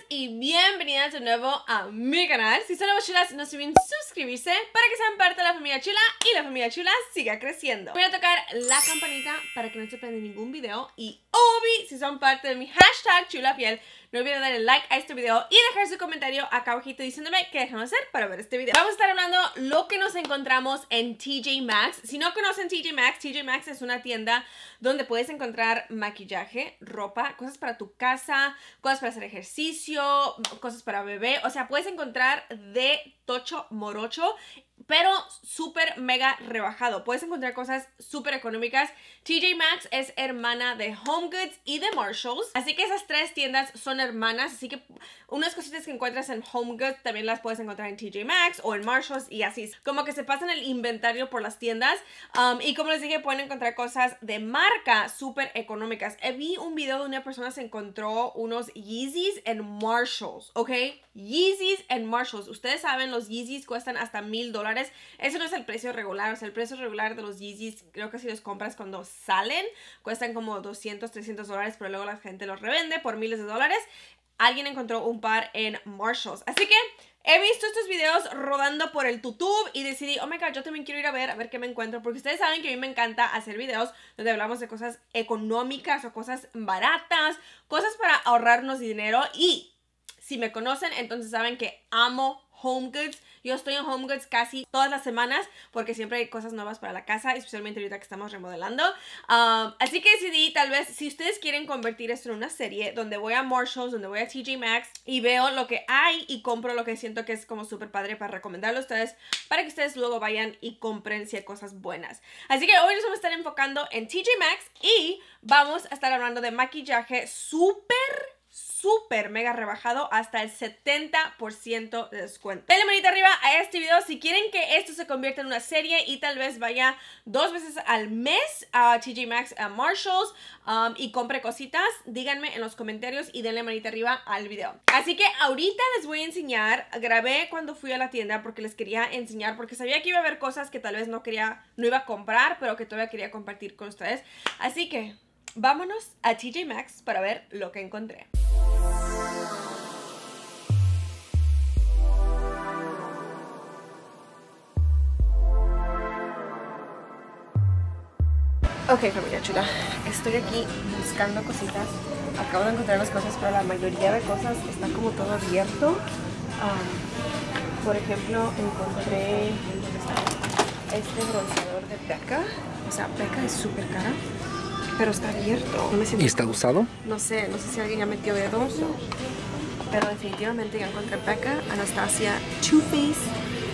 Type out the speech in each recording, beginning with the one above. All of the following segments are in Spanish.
y bienvenidas de nuevo a mi canal. Si son nuevas chulas, no se olviden suscribirse para que sean parte de la familia chula y la familia chula siga creciendo. Voy a tocar la campanita para que no se pierdan ningún video y obvi, si son parte de mi hashtag chulafiel, no olviden darle like a este video y dejar su comentario acá abajito diciéndome qué dejan hacer para ver este video. Vamos a estar hablando lo que nos encontramos en TJ Maxx. Si no conocen TJ Maxx es una tienda donde puedes encontrar maquillaje, ropa, cosas para tu casa, cosas para hacer ejercicio, cosas para bebé. O sea, puedes encontrar de tocho morocho, pero súper mega rebajado. Puedes encontrar cosas súper económicas. TJ Maxx es hermana de HomeGoods y de Marshalls, así que esas tres tiendas son hermanas. Así que unas cositas que encuentras en HomeGoods también las puedes encontrar en TJ Maxx o en Marshalls, y así como que se pasan el inventario por las tiendas. Y como les dije, pueden encontrar cosas de marca súper económicas. Vi un video de una persona se encontró unos Yeezys en Marshalls, ¿ok? Yeezys en Marshalls. Ustedes saben, los Yeezys cuestan hasta $1000. Ese no es el precio regular. O sea, el precio regular de los Yeezys, creo que si los compras cuando salen, cuestan como $200, $300, pero luego la gente los revende por miles de dólares. Alguien encontró un par en Marshalls. Así que he visto estos videos rodando por el YouTube y decidí, oh my god, yo también quiero ir a ver qué me encuentro. Porque ustedes saben que a mí me encanta hacer videos donde hablamos de cosas económicas o cosas baratas, cosas para ahorrarnos dinero. Y si me conocen, entonces saben que amo HomeGoods. Yo estoy en HomeGoods casi todas las semanas porque siempre hay cosas nuevas para la casa, especialmente ahorita que estamos remodelando. Así que decidí, tal vez, si ustedes quieren convertir esto en una serie donde voy a Marshalls, donde voy a TJ Maxx y veo lo que hay y compro lo que siento que es como súper padre para recomendarlo a ustedes, para que ustedes luego vayan y compren si hay cosas buenas. Así que hoy nos vamos a estar enfocando en TJ Maxx y vamos a estar hablando de maquillaje súper mega rebajado, hasta el 70% de descuento. Denle manita arriba a este video si quieren que esto se convierta en una serie y tal vez vaya 2 veces al mes a TJ Maxx, a Marshalls, y compre cositas. Díganme en los comentarios y denle manita arriba al video. Así que ahorita les voy a enseñar. Grabé cuando fui a la tienda porque les quería enseñar, porque sabía que iba a haber cosas que tal vez no iba a comprar, pero que todavía quería compartir con ustedes. Así que vámonos a TJ Maxx para ver lo que encontré. Ok, familia chula, estoy aquí buscando cositas. Acabo de encontrar las cosas, pero la mayoría de cosas está como todo abierto. Por ejemplo, encontré este bronceador de Becca. O sea, Becca es súper cara, pero está abierto. No me siento. ¿Y está usado? No sé si alguien ya metió dedos, pero definitivamente ya encontré Becca, Anastasia, Too Faced,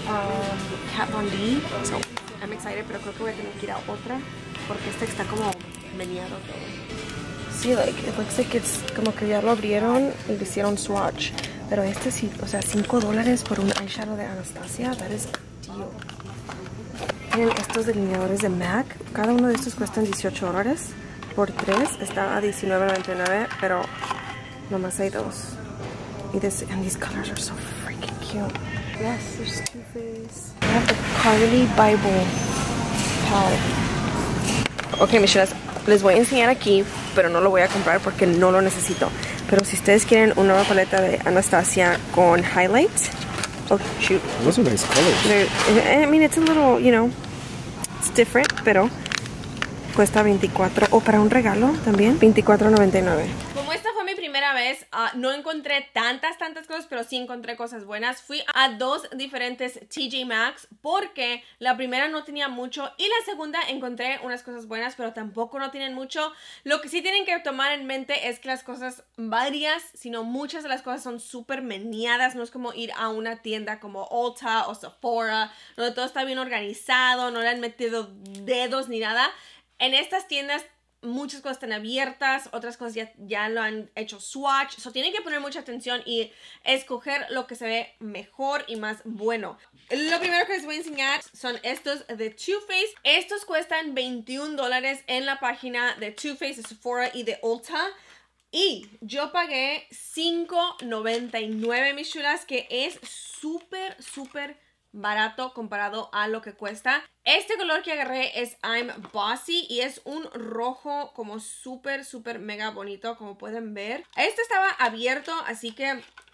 Kat Von D. So, I'm excited, pero creo que voy a tener que ir a otra porque este está como meneado todo. Sí, like, it looks like it's como que ya lo abrieron y le hicieron swatch. Pero este sí, o sea, $5 por un eyeshadow de Anastasia, that is a deal. Tienen estos delineadores de MAC, cada uno de estos cuestan $18. Por 3 está a $19.99, pero nomás hay 2. And these colors are so freaking cute. Yes, there's Too Faced. I have the Carly Bible palette. Ok, mis chulas, les voy a enseñar aquí, pero no lo voy a comprar porque no lo necesito. Pero si ustedes quieren una nueva paleta de Anastasia con highlights, oh shoot. Those are nice colors. I mean, it's a little, you know, it's different, pero cuesta 24, o para un regalo también, $24.99. Como esta fue mi primera vez, no encontré tantas cosas, pero sí encontré cosas buenas. Fui a 2 diferentes TJ Maxx porque la primera no tenía mucho y la segunda encontré unas cosas buenas, pero tampoco no tienen mucho. Lo que sí tienen que tomar en mente es que las cosas, varias, sino muchas de las cosas son súper meneadas. No es como ir a una tienda como Ulta o Sephora, donde todo está bien organizado, no le han metido dedos ni nada. En estas tiendas muchas cosas están abiertas, otras cosas ya lo han hecho swatch. So tienen que poner mucha atención y escoger lo que se ve mejor y más bueno. Lo primero que les voy a enseñar son estos de Too Faced. Estos cuestan $21 en la página de Too Faced, de Sephora y de Ulta. Y yo pagué $5.99, mis chulas, que es súper barato comparado a lo que cuesta. Este color que agarré es I'm Bossy y es un rojo como súper mega bonito, como pueden ver. Este estaba abierto, así que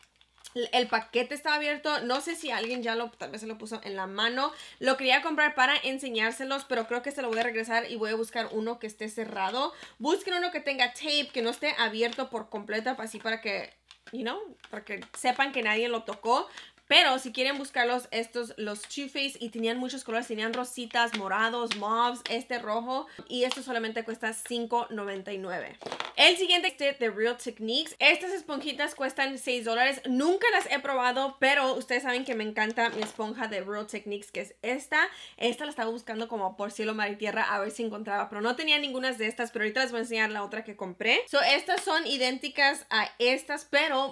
El paquete estaba abierto. No sé si alguien ya tal vez se lo puso en la mano. Lo quería comprar para enseñárselos, pero creo que se lo voy a regresar y voy a buscar uno que esté cerrado. Busquen uno que tenga tape, que no esté abierto por completo, así para que, para que sepan que nadie lo tocó. Pero si quieren buscarlos, los Too Faced, y tenían muchos colores, tenían rositas, morados, mauves, rojo, y esto solamente cuesta $5.99. El siguiente es de Real Techniques. Estas esponjitas cuestan $6. Nunca las he probado, pero ustedes saben que me encanta mi esponja de Real Techniques, que es esta. Esta la estaba buscando como por cielo, mar y tierra a ver si encontraba, pero no tenía ninguna de estas, pero ahorita les voy a enseñar la otra que compré. Estas son idénticas a estas, pero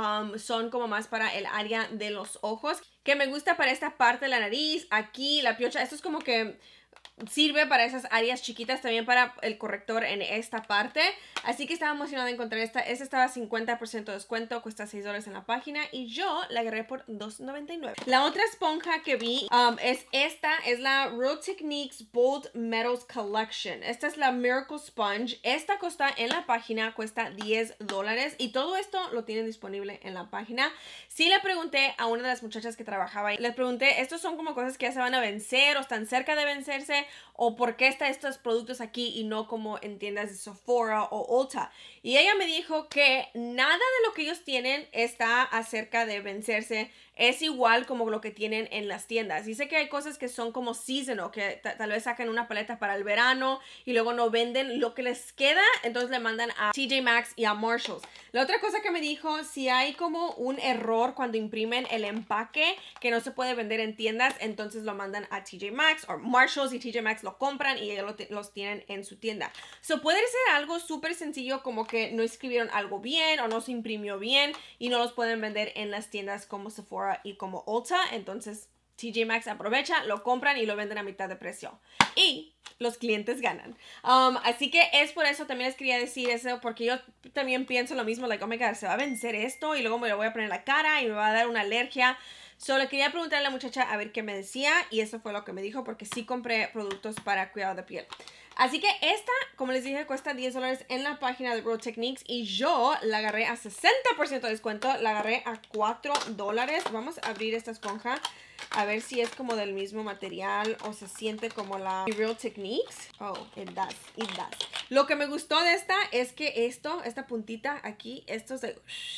son como más para el área de los ojos, que me gusta para esta parte de la nariz, aquí, la piocha. Esto es como que sirve para esas áreas chiquitas, también para el corrector en esta parte. Así que estaba emocionada de encontrar esta. Esta estaba a 50% de descuento, cuesta $6 en la página y yo la agarré por $2.99. La otra esponja que vi es esta, es la Real Techniques Bold Metals Collection. Esta es la Miracle Sponge. Esta cuesta en la página, cuesta $10 y todo esto lo tienen disponible en la página. Sí le pregunté a una de las muchachas que trabajaba ahí, les pregunté, ¿estos son como cosas que ya se van a vencer o están cerca de vencerse? ¿O por qué están estos productos aquí y no como en tiendas de Sephora o Ulta? Y ella me dijo que nada de lo que ellos tienen está acerca de vencerse. Es igual como lo que tienen en las tiendas. Dice que hay cosas que son como seasonal, que tal vez sacan una paleta para el verano y luego no venden lo que les queda, entonces le mandan a TJ Maxx y a Marshalls. La otra cosa que me dijo, si hay como un error cuando imprimen el empaque que no se puede vender en tiendas, entonces lo mandan a TJ Maxx o Marshalls y TJ Maxx lo compran y ellos los tienen en su tienda. Puede ser algo súper sencillo, como que no escribieron algo bien o no se imprimió bien y no los pueden vender en las tiendas como Sephora y como Ulta. Entonces TJ Maxx aprovecha, lo compran y lo venden a mitad de precio y los clientes ganan. Así que es por eso también les quería decir eso, porque yo también pienso lo mismo, like, oh my god, se va a vencer esto y luego me lo voy a poner en la cara y me va a dar una alergia. Solo quería preguntarle a la muchacha a ver qué me decía y eso fue lo que me dijo, porque sí compré productos para cuidado de piel. Así que esta, como les dije, cuesta $10 en la página de Real Techniques y yo la agarré a 60% de descuento, la agarré a $4. Vamos a abrir esta esponja a ver si es como del mismo material o se siente como la Real Techniques. Oh, it does. Lo que me gustó de esta es que esta puntita aquí, esto es de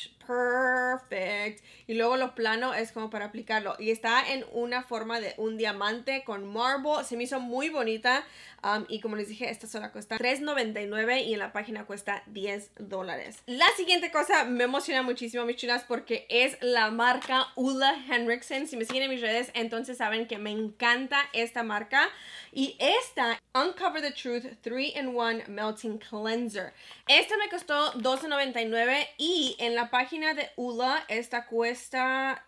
perfect. Y luego lo plano es como para aplicarlo. Y está en una forma de un diamante con marble. Se me hizo muy bonita. Y como les dije, esta sola cuesta $3.99 y en la página cuesta $10. La siguiente cosa me emociona muchísimo, mis chulas, porque es la marca Ole Henriksen. Si me siguen en mis redes, entonces saben que me encanta esta marca. Y esta, Uncover the Truth 3-in-1 Melting Cleanser. Esta me costó $12.99 y en la página de Ole esta cuesta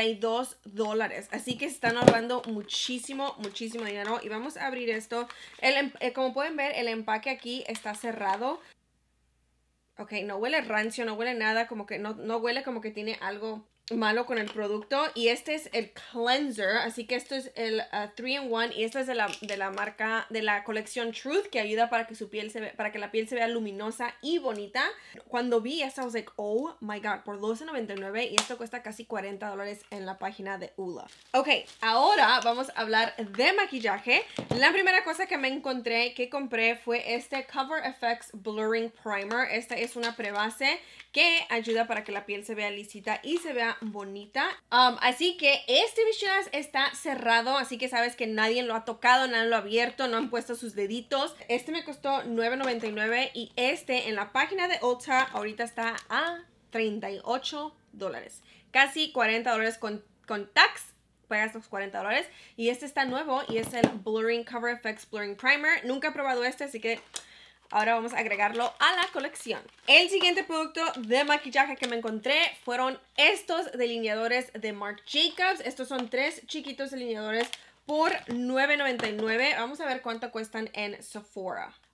$32. Así que están ahorrando muchísimo dinero. Y vamos a abrir esto. Como pueden ver, el empaque aquí está cerrado. Ok, no huele rancio, no huele nada, como que no huele como que tiene algo malo con el producto. Y este es el cleanser, así que esto es el 3-in-1 y esto es de la marca, de la colección Truth, que ayuda para que para que la piel se vea luminosa y bonita. Cuando vi esto, I was like, oh my god, por $12.99 y esto cuesta casi $40 en la página de Ole. Ok, ahora vamos a hablar de maquillaje. La primera cosa que compré fue este Cover FX Blurring Primer. Esta es una prebase que ayuda para que la piel se vea lisita y se vea bonita. Así que mis chulas, está cerrado, así que sabes que nadie lo ha tocado, nadie lo ha abierto, no han puesto sus deditos. Este me costó $9.99 y en la página de Ulta ahorita está a $38. Casi $40 con tax. Pagas los $40 y este está nuevo y es el Cover FX Blurring Primer. Nunca he probado así que ahora vamos a agregarlo a la colección. El siguiente producto de maquillaje que me encontré fueron estos delineadores de Marc Jacobs. Estos son 3 chiquitos delineadores por $9.99. Vamos a ver cuánto cuestan en Sephora.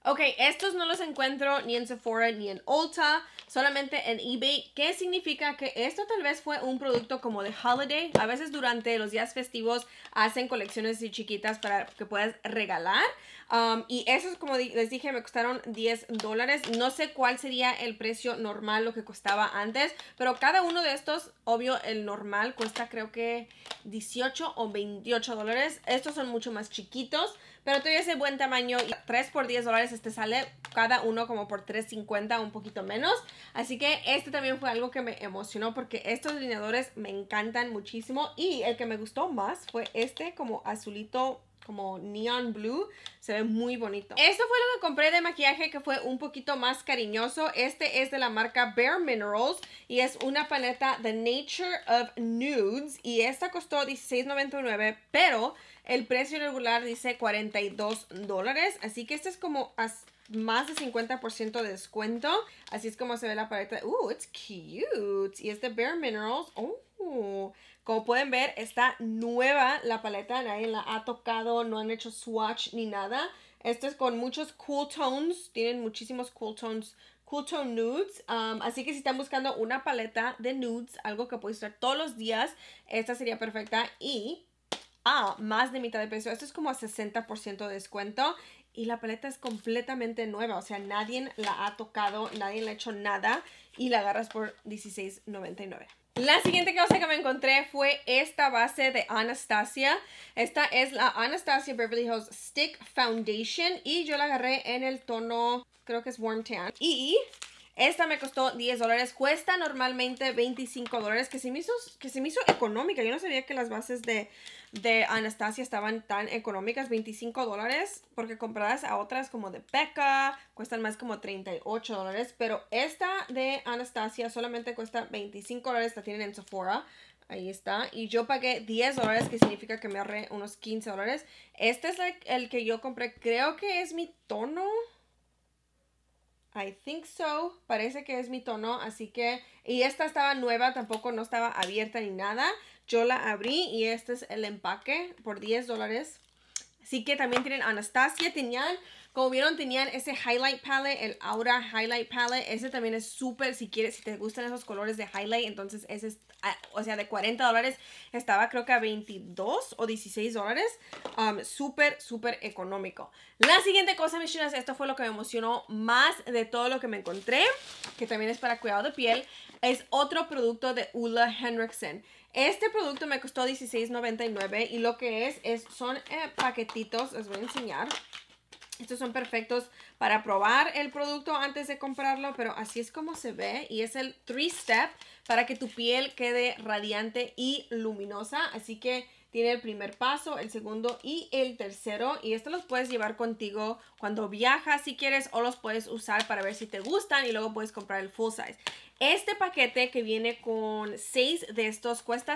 Ok, estos no los encuentro ni en Sephora ni en Ulta, solamente en eBay. ¿Qué significa? Que esto tal vez fue un producto como de holiday. A veces durante los días festivos hacen colecciones así chiquitas para que puedas regalar. Y esos, como les dije, me costaron $10. No sé cuál sería el precio normal, lo que costaba antes, pero cada uno de estos, obvio, el normal cuesta creo que $18 o $28. Estos son mucho más chiquitos, pero todavía es de buen tamaño. 3 por $10 este sale cada uno como por $3.50, un poquito menos. Así que este también fue algo que me emocionó porque estos delineadores me encantan muchísimo. Y el que me gustó más fue este como azulito, como neon blue. Se ve muy bonito. Esto fue lo que compré de maquillaje, que fue un poquito más cariñoso. Este es de la marca Bare Minerals y es una paleta The Nature of Nudes. Y esta costó $16.99, pero el precio regular dice $42. Así que este es como más de 50% de descuento. Así es como se ve la paleta. It's cute. Y es de Bare Minerals. Como pueden ver, está nueva la paleta. Nadie la ha tocado, no han hecho swatch ni nada. Esto es con muchos cool tones. Tienen muchísimos cool tones. Cool Tone Nudes. Así que si están buscando una paleta de nudes, algo que puedes usar todos los días, esta sería perfecta. Y más de mitad de precio. Esto es como a 60% de descuento. Y la paleta es completamente nueva. O sea, nadie la ha tocado, nadie le ha hecho nada. Y la agarras por $16.99. La siguiente cosa que me encontré fue esta base de Anastasia. Esta es la Anastasia Beverly Hills Stick Foundation. Y yo la agarré en el tono, creo que es Warm Tan. Y esta me costó $10. Cuesta normalmente $25, que se me hizo económica. Yo no sabía que las bases de Anastasia estaban tan económicas. $25, porque compradas a otras como de Becca cuestan más como $38. Pero esta de Anastasia solamente cuesta $25. La tienen en Sephora. Ahí está. Y yo pagué $10, que significa que me ahorré unos $15. Este es el que yo compré. Creo que es mi tono. I think so. Parece que es mi tono, así que... Y esta estaba nueva, tampoco no estaba abierta ni nada. Yo la abrí y este es el empaque por $10. Así que también tienen Anastasia. Como vieron, tenían ese highlight palette, el Aura Highlight Palette. Ese también es súper, si te gustan esos colores de highlight, entonces ese es, o sea, de $40 estaba creo que a $22 o $16. Súper económico. La siguiente cosa, mis chulas, esto fue lo que me emocionó más de todo lo que me encontré, que también es para cuidado de piel, es otro producto de Ole Henriksen. Este producto me costó $16.99 y lo que son paquetitos, les voy a enseñar. Estos son perfectos para probar el producto antes de comprarlo, pero así es como se ve. Y es el 3-step para que tu piel quede radiante y luminosa. Así que tiene el primer paso, el segundo y el tercero. Y estos los puedes llevar contigo cuando viajas si quieres, o los puedes usar para ver si te gustan y luego puedes comprar el full size. Este paquete que viene con 6 de estos cuesta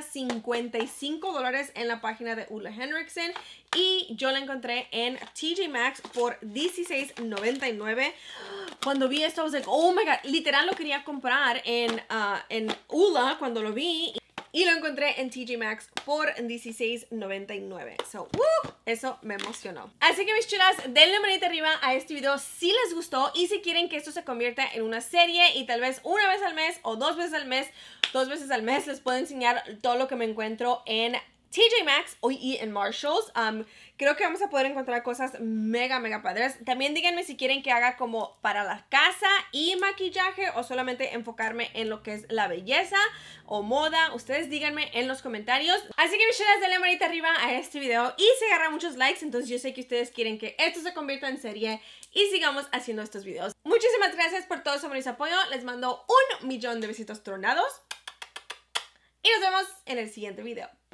$55 en la página de Ole Henriksen. Y yo la encontré en TJ Maxx por $16.99. Cuando vi esto, I was like, oh my god, literal lo quería comprar en Ole cuando lo vi. Y lo encontré en TJ Maxx por $16.99. So, eso me emocionó. Así que mis chulas, denle manita arriba a este video si les gustó. Y si quieren que esto se convierta en una serie y tal vez una vez al mes o 2 veces al mes. 2 veces al mes les puedo enseñar todo lo que me encuentro en TJ Maxx y en Marshalls. Creo que vamos a poder encontrar cosas mega padres. También díganme si quieren que haga como para la casa y maquillaje, o solamente enfocarme en lo que es la belleza o moda. Ustedes díganme en los comentarios. Así que mis chulas, denle manita arriba a este video y se agarran muchos likes. Entonces yo sé que ustedes quieren que esto se convierta en serie y sigamos haciendo estos videos. Muchísimas gracias por todo su amor y su apoyo. Les mando 1 millón de besitos tronados y nos vemos en el siguiente video.